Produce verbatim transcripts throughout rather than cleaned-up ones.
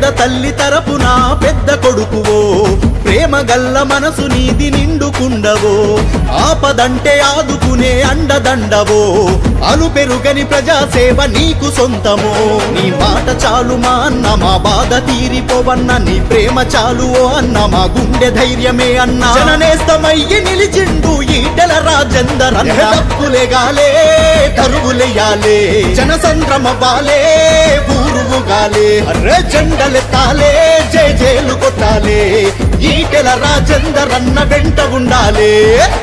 పేద తల్లి తరపున పెద్ద కొడుకువో ప్రేమ గల్ల మనసు నీది నిండుకుండవో ఆపదంటే ఆదుకునే అండదండవో అలు పెరుగని ప్రజాసేవ నీకు సొంతమో నీ మాట చాలు మా అన్న మా బాధ తీరిపోవన్న నీ ప్రేమ చాలు ఓ అన్న మా గుండె ధైర్యమే అన్న జననేస్తమయ్యి నిలిచిండు ఈటెల రాజేందర్ అన్న డప్పులెగాలే దరువులెయ్యాలే జనసంద్రమవ్వాలే ఊరువుగాలే అరే జెండలెత్తాలే జై జైలు కొట్టాలే ఈటెల రాజేందర్ అన్న వెంట ఉండాలే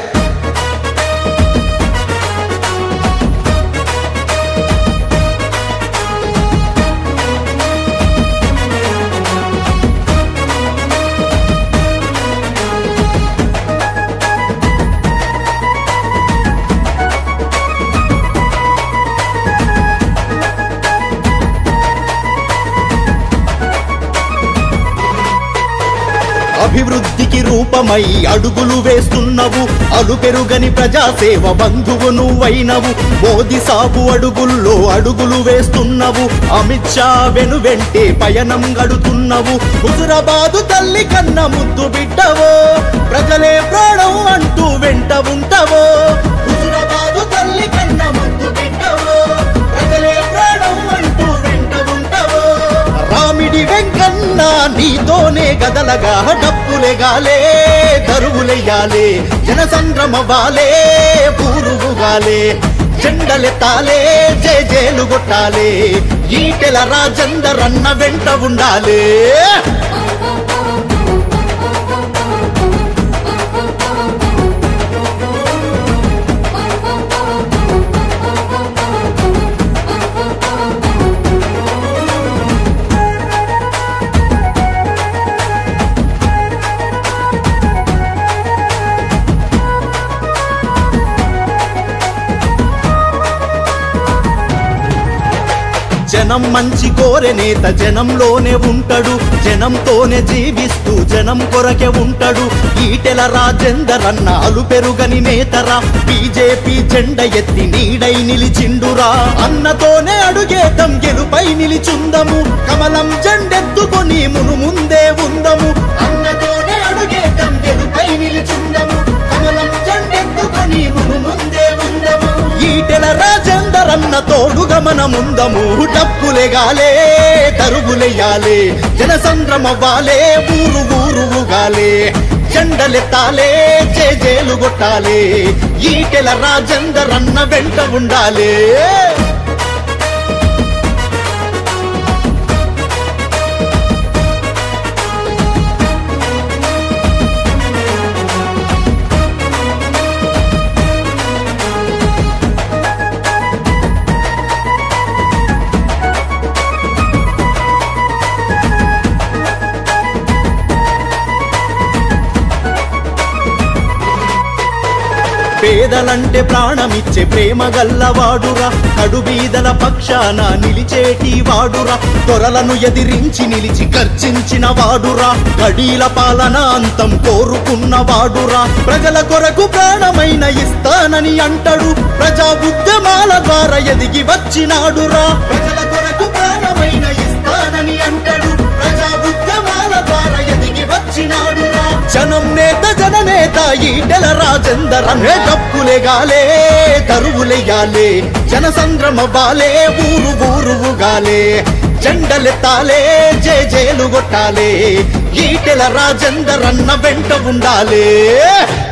అభివృద్ధికి రూపమై అడుగులు వేస్తున్నవు అలు పెరుగని ప్రజాసేవ బంధువు నువ్వైనవు మోదీ సాబు అడుగుల్లో అడుగులు వేస్తున్నవు అమిత్ షా వెను వెంటే పయనం గడుతున్నవు హుజురాబాదు తల్లి కన్న ముద్దు బిడ్డవో ప్రజలే ప్రాణం అంటూ వెంట ఉంటావో హుజురాబాదు తల్లి కన్న ముద్దు బిడ్డవో ప్రజలే ప్రాణం అంటూ వెంట ఉంటావో రామిడి వెంకన్న నీతోనే గదలగా డప్పులెగాలే దరువులెయ్యాలే జనసంద్రమవ్వాలే పూరువుగాలే జెండలెత్తాలే జై జైలు కొట్టాలే ఈటెల రాజేందర్ అన్న వెంట ఉండాలే జనం మంచి కోరే నేత జనంలోనే ఉంటాడు జనంతోనే జీవిస్తూ జనం కొరకే ఉంటాడు ఈటెల రాజేందర్ అన్న అలు పెరుగని నేతరా బీజేపీ జెండ ఎత్తి నీడై నిలిచిండురా అన్నతోనే అడుగేతం గెలుపై నిలిచుందము కమలం జెండెత్తుకొని మును ముందే ఉందము అన్నతోనే అడుగేతం గెలుపై నిలిచుందము కమలం జెండెత్తుకొని మును ముందే ఉందము ఈటెల రాజేందర్ అన్న తోడుగా మనముందము డప్పులెగాలే దరువులెయ్యాలే జనసంద్రమవ్వాలే ఊరు ఊరువుగాలే జెండలెత్తాలే జై జైలు కొట్టాలే ఈటెల రాజేందర్ అన్న వెంట ఉండాలే పేదలంటే ప్రాణమిచ్చే ప్రేమ గల్లవాడురా కడుబీదల పక్షాన నిలిచేటి వాడురా దొరలను ఎదిరించి నిలిచి గర్జించిన వాడురా గడీల పాలన అంతం కోరుకున్న వాడురా ప్రజల కొరకు ప్రాణమైన ఇస్తానని అంటాడు ప్రజా ఉద్యమాల ద్వారా ఎదిగి వచ్చినాడురా ప్రజల కొరకు ప్రాణమైన ఇస్తానని అంటాడు ప్రజా ఉద్యమాల ద్వారా ఎదిగి వచ్చినాడురా జనం నేత జననేత ఈటెల రాజేందర్ అనే డప్పులెగాలే దరువులెయ్యాలే జనసంద్రమవ్వాలే ఊరు ఊరువుగాలే జెండలెత్తాలే జై జైలు కొట్టాలే ఈటెల రాజేందర్ అన్న వెంట ఉండాలే।